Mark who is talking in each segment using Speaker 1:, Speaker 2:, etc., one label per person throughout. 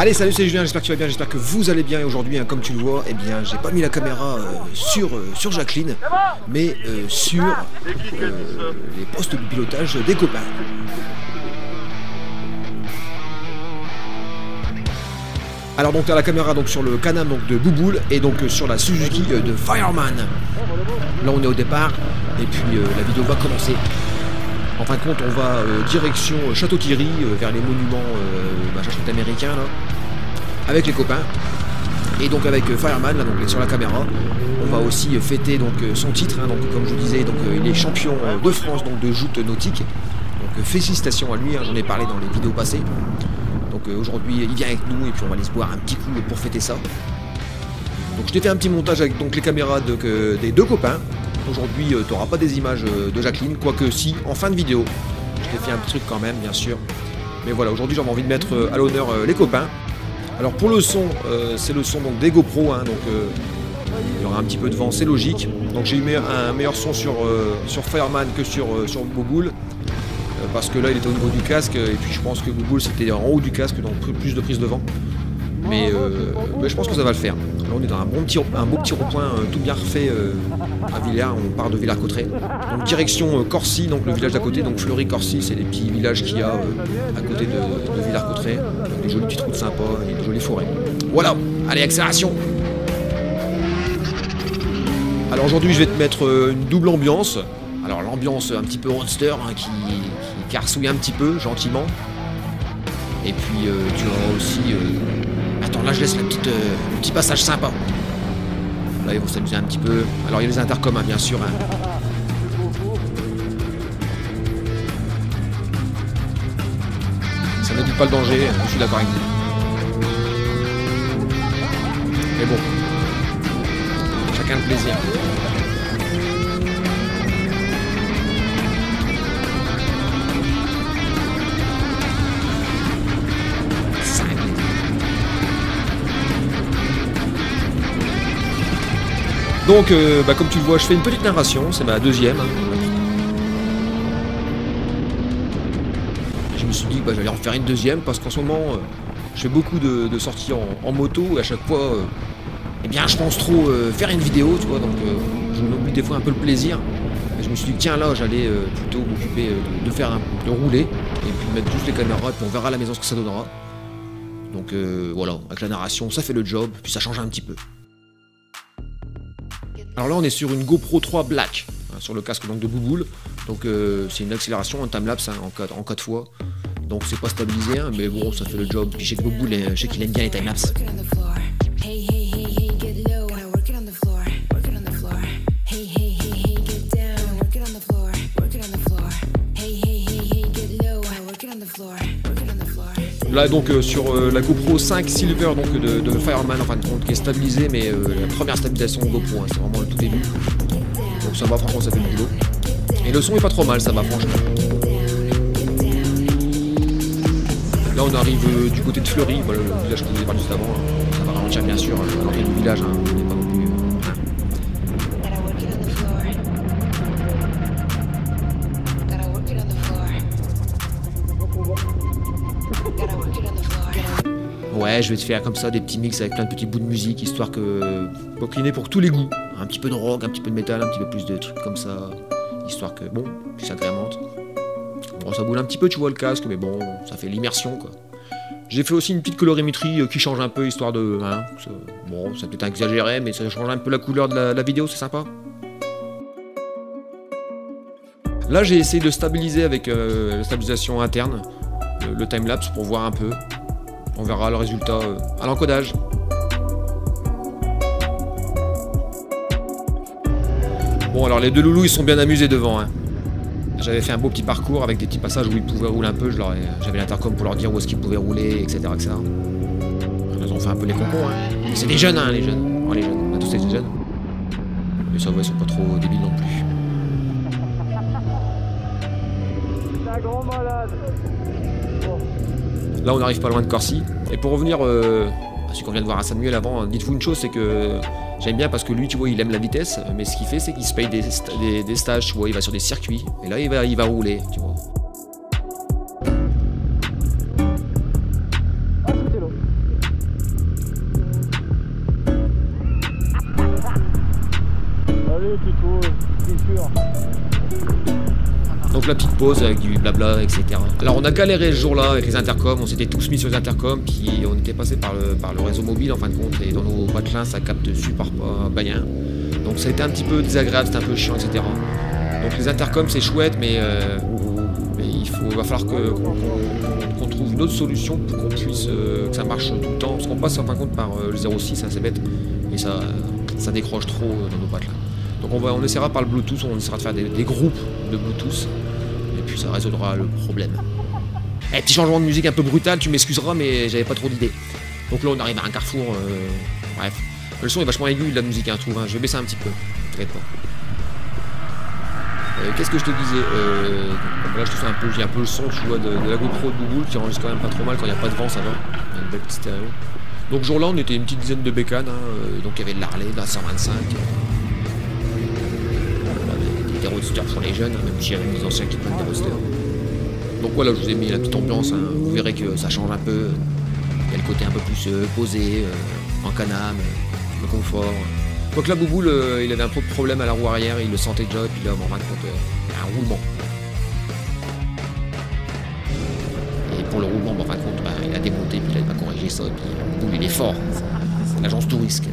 Speaker 1: Allez, salut, c'est Julien, j'espère que tu vas bien, j'espère que vous allez bien. Et aujourd'hui, comme tu le vois, eh bien, j'ai pas mis la caméra sur Jacqueline, mais sur les postes de pilotage des copains. Alors donc t'as la caméra donc sur le Can-Am donc de Bouboule et donc sur la Suzuki de Fireman. Là on est au départ et puis la vidéo va commencer. En fin de compte on va direction Château-Thierry vers les monuments américains là, avec les copains. Et donc avec Fireman là, donc sur la caméra, on va aussi fêter donc son titre, hein, donc comme je vous disais, donc il est champion de France donc de joute nautique. Donc félicitations à lui, hein, j'en ai parlé dans les vidéos passées. Donc aujourd'hui il vient avec nous et puis on va aller se boire un petit coup pour fêter ça. Donc je t'ai fait un petit montage avec donc les caméras des deux copains. Aujourd'hui tu n'auras pas des images de Jacqueline, quoique si, en fin de vidéo. Je t'ai fait un petit truc quand même bien sûr. Mais voilà, aujourd'hui j'avais envie de mettre à l'honneur les copains. Alors pour le son, c'est le son donc des GoPro, hein, donc il y aura un petit peu de vent, c'est logique. Donc j'ai eu un meilleur son sur Fireman que sur Bouboule. Parce que là il était au niveau du casque et puis je pense que Bouboule c'était en haut du casque donc plus de prise de vent. Mais je pense que ça va le faire. Là on est dans un beau petit rond-point tout bien refait à Villars, on part de Villars-Cotterêts. Donc direction Corcy, donc le village d'à côté, donc Fleury-Corcy, c'est les petits villages qu'il y a à côté de Villars-Cotterêts. Donc des jolies petites routes sympas et des jolies forêts. Voilà, allez accélération. Alors aujourd'hui je vais te mettre une double ambiance. Alors l'ambiance un petit peu roadster hein, qui carsouille un petit peu gentiment. Et puis tu auras aussi... Attends là je laisse le petit passage sympa. Là ils vont s'amuser un petit peu. Alors il y a les intercoms hein, bien sûr. Hein. Ça n'évite pas le danger, je suis d'accord avec vous. Mais bon. Chacun le plaisir. Donc, comme tu le vois, je fais une petite narration, c'est ma deuxième. Je me suis dit que j'allais en faire une deuxième parce qu'en ce moment, je fais beaucoup de sorties en moto et à chaque fois, eh bien, je pense trop faire une vidéo, tu vois, donc je m'oublie des fois un peu le plaisir. Et je me suis dit, tiens, là, j'allais plutôt m'occuper de rouler et puis mettre juste les caméras et puis on verra à la maison ce que ça donnera. Donc voilà, avec la narration, ça fait le job, puis ça change un petit peu. Alors là on est sur une GoPro 3 Black, hein, sur le casque donc, de Bouboule. Donc c'est une accélération, un timelapse hein, en 4 fois. Donc c'est pas stabilisé, hein, mais bon ça fait le job. Puis je sais que Bouboule, je sais qu'il aime bien les timelapses. Là donc sur la GoPro 5 Silver donc, de Fireman en fin de compte qui est stabilisée mais la première stabilisation de GoPro hein, c'est vraiment le tout début. Donc ça va franchement ça fait le boulot. Et le son est pas trop mal ça va franchement. Là on arrive du côté de Fleury, voilà, le village que je vous ai parlé juste avant. Hein. Ça va ralentir bien sûr à l'entrée du village, hein, on n'est pas non plus. Ouais, je vais te faire comme ça des petits mix avec plein de petits bouts de musique, histoire que... pour cliner pour tous les goûts. Un petit peu de rock, un petit peu de métal, un petit peu plus de trucs comme ça. Histoire que, bon, puis ça agrémente. Bon, ça boule un petit peu, tu vois, le casque, mais bon, ça fait l'immersion, quoi. J'ai fait aussi une petite colorimétrie qui change un peu, histoire de... Hein, bon, c'est peut-être exagéré, mais ça change un peu la couleur de la vidéo, c'est sympa. Là, j'ai essayé de stabiliser avec la stabilisation interne, le timelapse, pour voir un peu. On verra le résultat à l'encodage. Bon alors les deux loulous ils sont bien amusés devant. Hein. J'avais fait un beau petit parcours avec des petits passages où ils pouvaient rouler un peu. J'avais l'intercom pour leur dire où est-ce qu'ils pouvaient rouler, etc. etc. Ils ont fait un peu les concons. Hein. C'est des jeunes, hein, les jeunes. Oh, les jeunes, on a tous été jeunes. Mais ça va, ils sont pas trop débiles non plus. C'est un grand malade. Là on n'arrive pas loin de Corcy. Et pour revenir à ce qu'on vient de voir à Samuel avant, dites-vous une chose, c'est que j'aime bien parce que lui tu vois il aime la vitesse, mais ce qu'il fait c'est qu'il se paye des stages, tu vois, il va sur des circuits, et là il va rouler, tu vois.
Speaker 2: petite pause, c'est sûr.
Speaker 1: Donc la petite pause avec du blabla, etc. Alors on a galéré ce jour-là avec les intercoms, on s'était tous mis sur les intercoms, puis on était passé par le réseau mobile en fin de compte, et dans nos patelins ça capte super pas bien. Donc ça a été un petit peu désagréable, c'était un peu chiant, etc. Donc les intercoms c'est chouette, mais va falloir qu'on trouve une autre solution pour qu'on puisse que ça marche tout le temps, parce qu'on passe en fin de compte par le 06, c'est assez bête, et ça décroche trop dans nos patelins. Donc on essaiera par le Bluetooth, on essaiera de faire des groupes de Bluetooth, et puis ça résoudra le problème. Eh, petit changement de musique un peu brutal, tu m'excuseras, mais j'avais pas trop d'idées. Donc là on arrive à un carrefour, bref. Le son est vachement aigu de la musique, hein, je trouve, hein. Je vais baisser un petit peu, t'inquiète pas. Qu'est-ce que je te disais là je te fais j'ai un peu le son, tu vois, de la GoPro de Bouboule qui enregistre quand même pas trop mal, quand il n'y a pas de vent ça va. Il y a une belle petite stéréo. Donc ce jour-là on était une petite dizaine de bécanes, hein, donc il y avait de l'Harley, de la 125. Des roadsters pour les jeunes, hein, même s'il y avait des anciens qui prennent des roadsters. Donc voilà, je vous ai mis la petite ambiance, hein. Vous verrez que ça change un peu. Il y a le côté un peu plus posé, en canam, le confort. Donc là, Bouboule, il avait un peu de problème à la roue arrière, il le sentait déjà, et puis là, on va rendre compte, un roulement. Et pour le roulement, en fin de compte, il a démonté, puis là, il va corriger ça, et puis Bouboule, il est fort. C'est l'agence touriste.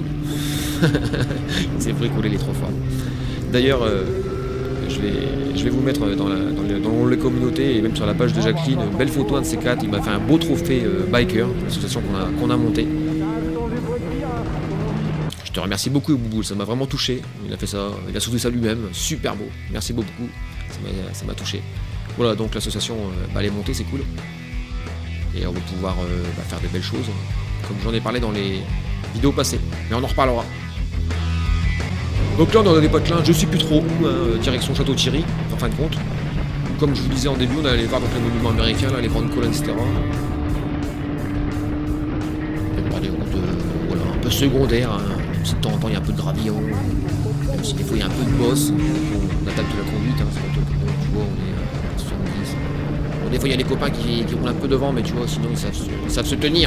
Speaker 1: C'est vrai qu'il est trop fort. D'ailleurs, je vais vous mettre dans les communautés et même sur la page de Jacqueline une belle photo, un de ces quatre. Il m'a fait un beau trophée biker, l'association qu'on a montée. Je te remercie beaucoup, Bouboule, ça m'a vraiment touché. Il a fait ça, il a sauvé ça lui-même, super beau. Merci beaucoup, ça m'a touché. Voilà, donc l'association, elle est montée, c'est cool. Et on va pouvoir faire de belles choses, comme j'en ai parlé dans les vidéos passées. Mais on en reparlera. Donc là on a des patelins, je suis plus trop où, hein, direction Château-Thierry, en fin de compte. Comme je vous disais en début, on allait voir donc les monuments américains, là, les grandes colonnes, etc. Même par des routes voilà, un peu secondaires, hein. Même si de temps en temps il y a un peu de gravillon, même si des fois il y a un peu de bosse, on attaque de la conduite, hein, c'est bon, tu vois, on est à 70. Bon, des fois il y a les copains qui roulent un peu devant, mais tu vois, sinon ils savent se tenir.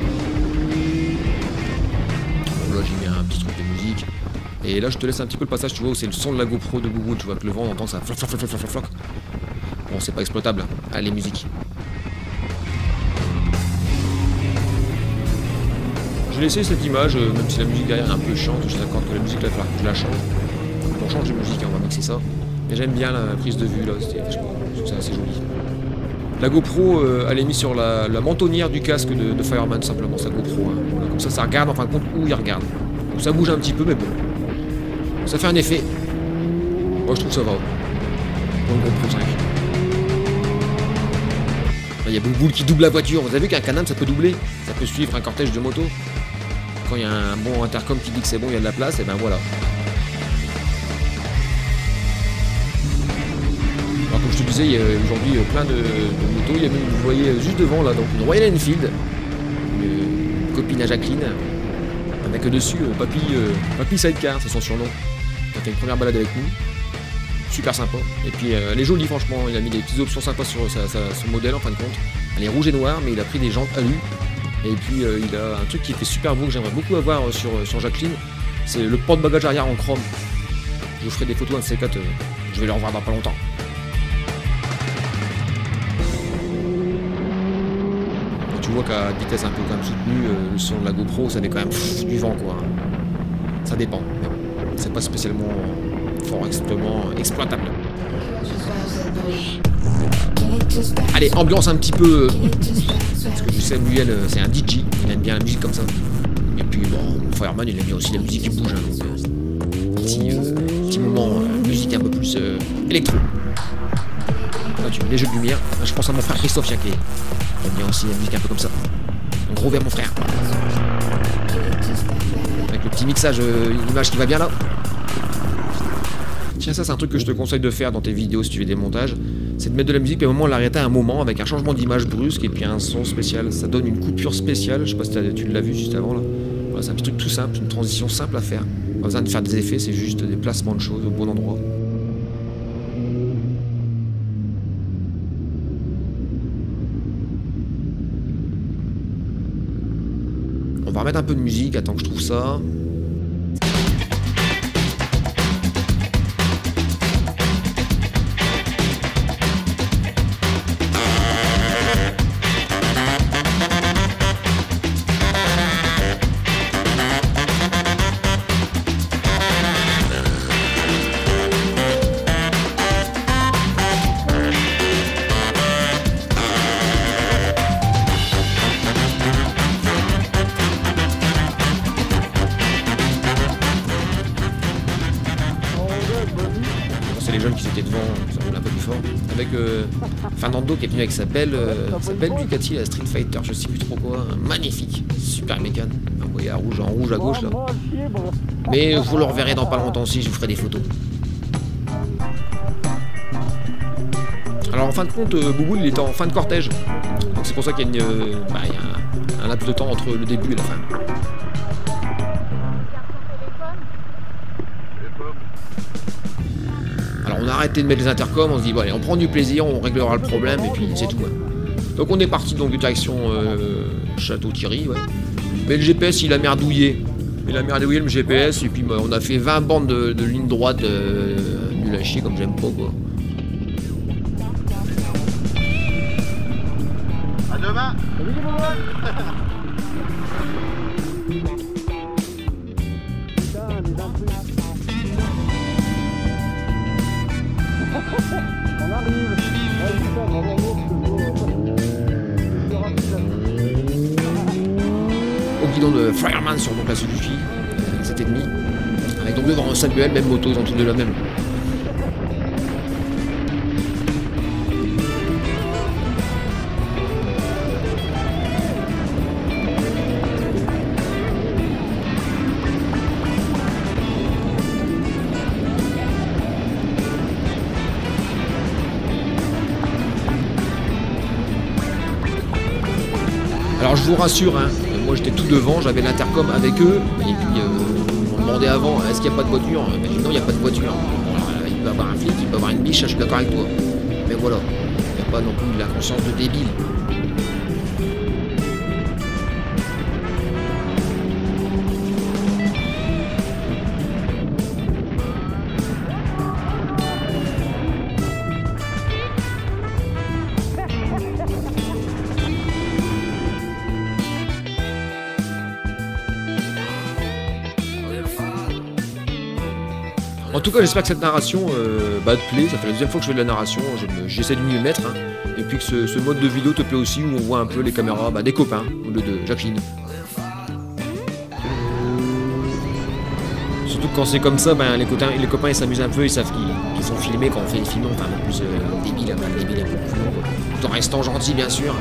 Speaker 1: Bon, là j'ai mis un petit truc de musique. Et là je te laisse un petit peu le passage, tu vois, où c'est le son de la GoPro de Bouboule, tu vois que le vent on entend ça floc floc floc floc floc floc. Bon, c'est pas exploitable, allez musique. J'ai laissé cette image, même si la musique derrière est un peu chiante, je t'accorde que la musique là, il va falloir que je la change. On change de musique, hein, on va mixer ça. Mais j'aime bien la prise de vue là, je trouve ça assez joli. La GoPro, elle est mise sur la mentonnière du casque de Fireman, simplement, sa GoPro. Hein. Voilà, comme ça regarde en fin de compte où il regarde. Donc ça bouge un petit peu, mais bon. Ça fait un effet. Moi je trouve ça va. Pour le GoPro 5. Là il y a Bouboule qui double la voiture. Vous avez vu qu'un Can-Am ça peut doubler. Ça peut suivre un cortège de motos. Quand il y a un bon intercom qui dit que c'est bon, il y a de la place, et ben voilà. Alors comme je te disais, il y a aujourd'hui plein de motos. Il y a même, vous voyez juste devant là, donc une Royal Enfield. Une copine à Jacqueline. Avec dessus Papy Sidecar, c'est son surnom. Il a fait une première balade avec nous. Super sympa. Et puis elle est jolie franchement, il a mis des petites options sympas sur son modèle en fin de compte. Elle est rouge et noire, mais il a pris des jantes alu. Et puis il a un truc qui était super beau que j'aimerais beaucoup avoir sur Jacqueline. C'est le porte-bagages arrière en chrome. Je vous ferai des photos un de ces quatre, je vais les revoir dans pas longtemps. Tu vois qu'à vitesse un peu quand même soutenue, le son de la GoPro, ça fait quand même du vent quoi. Ça dépend. C'est pas spécialement fort extrêmement exploitable. Allez, ambiance un petit peu. Parce que je sais, lui, c'est un DJ, il aime bien la musique comme ça. Et puis bon, Fireman, il aime bien aussi la musique qui bouge. Hein, donc, petit moment, musique un peu plus électro. Là, tu mets les jeux de lumière. Là, je pense à mon frère Christophe, qui aime bien aussi la musique un peu comme ça. Un gros vers mon frère. Avec le petit mixage, l'image qui va bien là. Tiens, ça c'est un truc que je te conseille de faire dans tes vidéos si tu fais des montages, c'est de mettre de la musique et au moment l'arrêter à un moment avec un changement d'image brusque et puis un son spécial. Ça donne une coupure spéciale, je sais pas si tu l'as vu juste avant là. Voilà, c'est un petit truc tout simple, une transition simple à faire. Pas besoin de faire des effets, c'est juste des placements de choses au bon endroit. On va remettre un peu de musique, attends que je trouve ça. que Fernando qui est venu avec sa belle Ducati, la Street Fighter, je sais plus trop quoi, magnifique, super mécane. Vous voyez en rouge à gauche là. Mais vous le reverrez dans pas longtemps aussi, je vous ferai des photos. Alors en fin de compte, Bouboule il était en fin de cortège. Donc c'est pour ça qu'il y a, un laps de temps entre le début et la fin. Alors on a arrêté de mettre les intercoms, on se dit bon allez on prend du plaisir, on réglera le problème et puis c'est tout. Ouais. Donc on est parti donc de direction Château-Thierry, ouais. Mais le GPS il a merdouillé. Il a merdouillé le GPS et puis bah, on a fait 20 bandes de ligne droite nul à chier comme j'aime pas quoi.
Speaker 3: À demain.
Speaker 2: On arrive. Ouais, putain, vraiment
Speaker 1: Au guidon de Fireman sur donc la Suzuki 7,5 avec donc devant Samuel, même moto, ils ont tous deux la même. Alors je vous rassure, hein, moi j'étais tout devant, j'avais l'intercom avec eux, et puis ils m'ont demandé avant, est-ce qu'il n'y a pas de voiture? Ben, non, il n'y a pas de voiture. Alors, il peut y avoir un flic, il peut y avoir une biche, je suis d'accord avec toi. Mais voilà, il n'y a pas non plus de la conscience de débile. En tout cas, j'espère que cette narration te plaît. Ça fait la deuxième fois que je fais de la narration. J'essaie de m'y mettre. Hein. Et puis que ce mode de vidéo te plaît aussi, où on voit un peu les caméras des copains, au lieu de Jacqueline. Surtout que quand c'est comme ça, les copains ils s'amusent un peu, ils savent qu'ils sont filmés quand on fait des films. Enfin, en plus, débile un peu coulant, tout en restant gentil, bien sûr.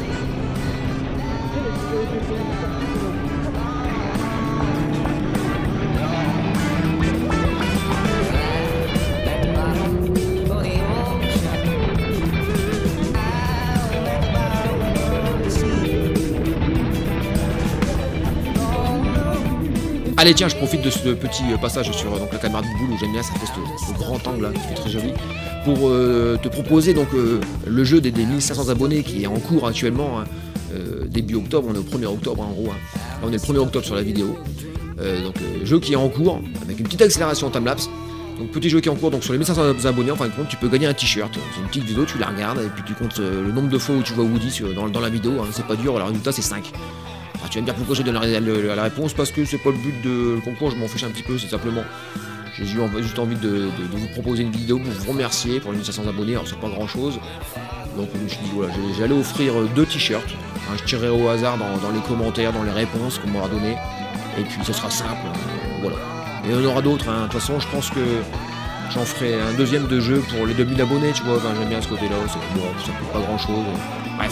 Speaker 1: Allez tiens, je profite de ce petit passage sur donc, la caméra de Bouboule où j'aime bien, ça fait ce grand angle là, qui est très joli, pour te proposer donc le jeu des 1500 abonnés qui est en cours actuellement, hein, début octobre, on est au 1er octobre en gros, hein. Là, on est le 1er octobre sur la vidéo, jeu qui est en cours, avec une petite accélération timelapse, donc petit jeu qui est en cours, donc sur les 1500 abonnés, en fin de compte, tu peux gagner un t-shirt, c'est une petite vidéo, tu la regardes, et puis tu comptes le nombre de fois où tu vois Woody dans la vidéo, hein, c'est pas dur, le résultat c'est 5. Alors, tu vas me dire pourquoi je donne la réponse, parce que c'est pas le but de concours, je m'en fiche un petit peu, c'est simplement j'ai juste envie de vous proposer une vidéo pour vous remercier pour les 1500 abonnés, alors c'est pas grand chose, donc je me suis dit voilà, j'allais offrir 2 t-shirts, hein, je tirerai au hasard dans les commentaires, dans les réponses qu'on m'aura donné, et puis ce sera simple, voilà. Et il y en aura d'autres, hein. De toute façon je pense que j'en ferai un deuxième de jeu pour les 2000 abonnés, tu vois, enfin, j'aime bien ce côté là, bon, ça coûte pas grand chose, bref.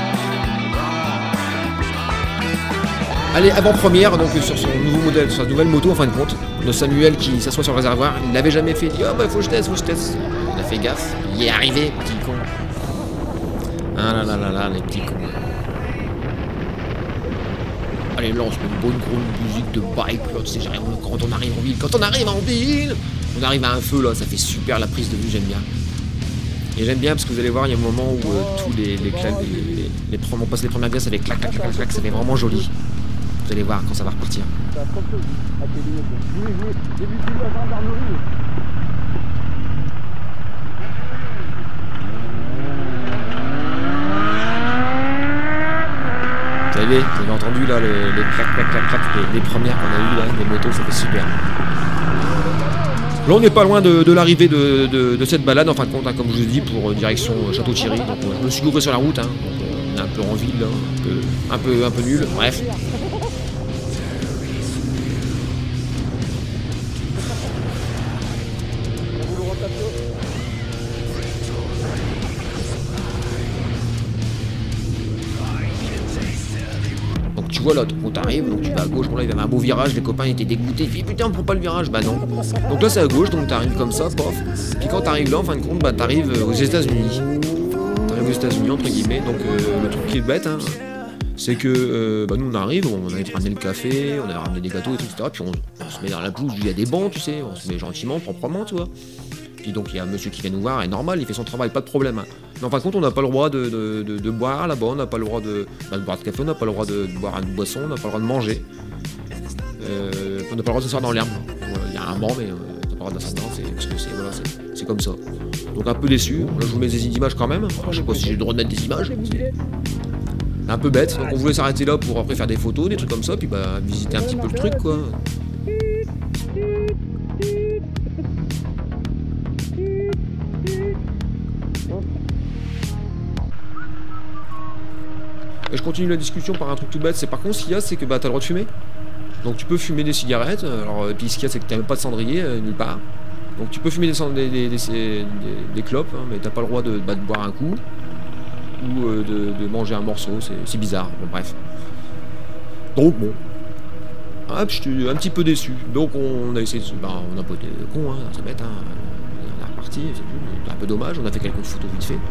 Speaker 1: Allez, avant-première, donc sur son nouveau modèle, sur sa nouvelle moto en fin de compte, de Samuel qui s'assoit sur le réservoir, il l'avait jamais fait, il dit oh bah faut que je teste, il a fait gaffe, il est arrivé, petit con. Ah là là là là, les petits cons. Allez, lance une bonne grosse musique de bike, là, tu sais, quand on arrive en ville, on arrive à un feu là, ça fait super la prise de vue, j'aime bien. Et j'aime bien parce que vous allez voir, il y a un moment où tous on passe les premières glaces avec clac, clac, clac, clac, ça fait vraiment joli. Vous allez voir quand ça va repartir. Vous avez entendu là les clac, clac, clac, clac, les premières qu'on a eues là, les motos, ça fait super. Là on n'est pas loin de l'arrivée de cette balade en fin de compte, hein, comme je vous ai dit, pour direction Château-Thierry. Donc je me suis gouré sur la route, hein, donc, on est un peu en ville, hein, un peu nul, bref. tu vois là, quand t'arrives, donc tu vas à gauche, bon là il y avait un beau virage, les copains étaient dégoûtés, ils disent putain on prend pas le virage, bah non. Donc là c'est à gauche, donc t'arrives comme ça, pof. Puis quand t'arrives là, en fin de compte, bah t'arrives aux États-Unis. T'arrives aux États-Unis entre guillemets, donc le truc qui est bête, hein, c'est que bah, nous on arrive, on avait ramené le café, on avait ramené des gâteaux et tout, etc. Puis on se met dans la pelouse, il y a des bancs, tu sais, on se met gentiment, proprement, tu vois. Puis donc il y a un monsieur qui vient nous voir, et normal, il fait son travail, pas de problème. Hein. Mais en fin de compte, on n'a pas le droit de boire là-bas, on n'a pas le droit de boire de café, on n'a pas le droit de boire une boisson, on n'a pas le droit de manger. On n'a pas le droit de s'asseoir dans l'herbe. Il y a un banc, mais on n'a pas le droit de s'asseoir parce que c'est comme ça. Donc un peu déçu. Là, je vous mets des images quand même. Enfin, je sais pas si j'ai le droit de mettre des images. C'est un peu bête. Donc on voulait s'arrêter là pour après faire des photos, des trucs comme ça, puis bah visiter un petit peu le truc, quoi. Et je continue la discussion par un truc tout bête, c'est par contre ce qu'il y a, c'est que bah t'as le droit de fumer. Donc tu peux fumer des cigarettes, alors et puis ce qu'il y a c'est que t'as même pas de cendrier nulle part. Donc tu peux fumer des clopes, hein, mais t'as pas le droit de boire un coup ou de manger un morceau, c'est bizarre, bon, bref. Donc bon. Hop, je suis un petit peu déçu. Donc on a essayé de... Bah, on a pas été con, hein, c'est bête, hein. On est reparti, c'est un peu dommage, on a fait quelques photos vite fait.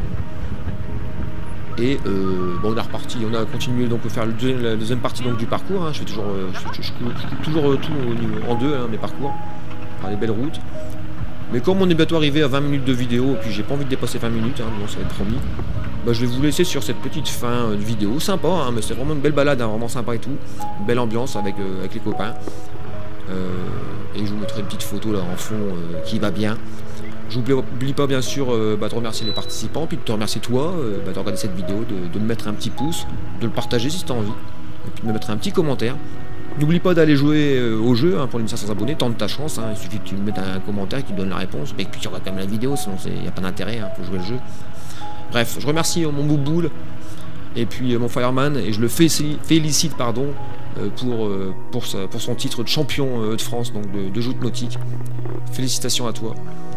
Speaker 1: Et bon, on est reparti, on a continué donc à faire la deuxième partie donc, du parcours. Hein. Je fais toujours, je coupe toujours tout en deux, hein, mes parcours, par les belles routes. Mais comme on est bientôt arrivé à 20 minutes de vidéo, et puis j'ai pas envie de dépasser 20 minutes, hein, bon, ça va être promis, bah, je vais vous laisser sur cette petite fin de vidéo. Sympa, hein, mais c'est vraiment une belle balade, hein, vraiment sympa et tout. Une belle ambiance avec les copains. Et je vous mettrai une petite photo là en fond qui va bien. J'oublie pas bien sûr de remercier les participants, puis de te remercier toi de regarder cette vidéo, de me mettre un petit pouce, de le partager si tu as envie, et puis de me mettre un petit commentaire. N'oublie pas d'aller jouer au jeu hein, pour les 1500 abonnés, tente ta chance, hein, il suffit que tu me mettes un commentaire qui te donne la réponse, et puis tu regardes quand même la vidéo, sinon il n'y a pas d'intérêt hein, pour jouer le jeu. Bref, je remercie mon Bouboule, et puis mon Fireman, et je le félicite pardon, pour son titre de champion de France donc de joute nautique. Félicitations à toi.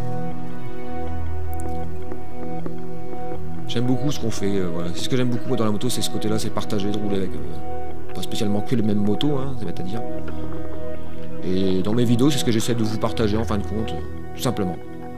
Speaker 1: J'aime beaucoup ce qu'on fait, voilà. C'est ce que j'aime beaucoup moi, dans la moto, c'est ce côté-là, c'est partager, de rouler avec pas spécialement que les mêmes motos, hein, c'est bête à dire. Et dans mes vidéos, c'est ce que j'essaie de vous partager en fin de compte, tout simplement.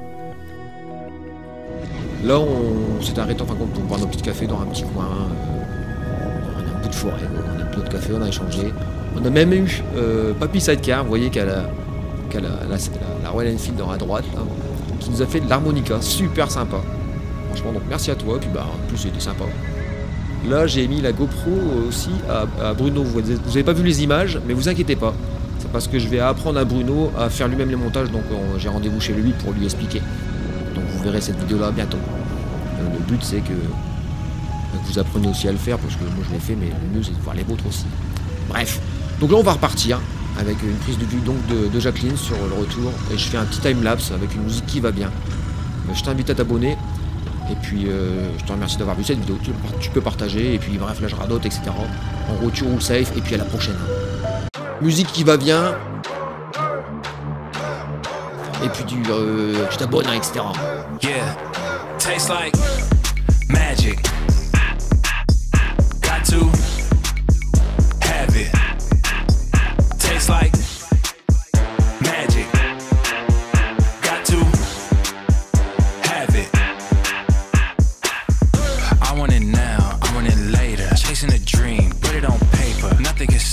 Speaker 1: Là, on s'est arrêté en fin de compte pour boire nos petits cafés dans un petit coin, dans un bout de forêt, on a pris notre café, on a échangé. On a même eu Papy Sidecar, vous voyez qu'elle a la Royal Enfield à droite, hein, qui nous a fait de l'harmonica, super sympa. Franchement, donc merci à toi, et puis bah en plus c'était sympa. Là j'ai mis la GoPro aussi à Bruno, vous avez pas vu les images, mais vous inquiétez pas. C'est parce que je vais apprendre à Bruno à faire lui-même les montages, donc j'ai rendez-vous chez lui pour lui expliquer. Donc vous verrez cette vidéo là bientôt. Le but c'est que vous appreniez aussi à le faire, parce que moi je l'ai fait, mais le mieux c'est de voir les vôtres aussi. Bref, donc là on va repartir avec une prise de vue donc de Jacqueline sur le retour, et je fais un petit time-lapse avec une musique qui va bien. Je t'invite à t'abonner. Et puis je te remercie d'avoir vu cette vidéo, tu peux partager, et puis bref là je radote etc. En gros tu roules safe, et puis à la prochaine. Musique qui va bien. Et puis tu t'abonnes etc.
Speaker 3: Yeah, tastes like magic. Got to have it. Tastes like magic. Got to have it. I want it now, I want it later. Chasing a dream, put it on paper. Nothing can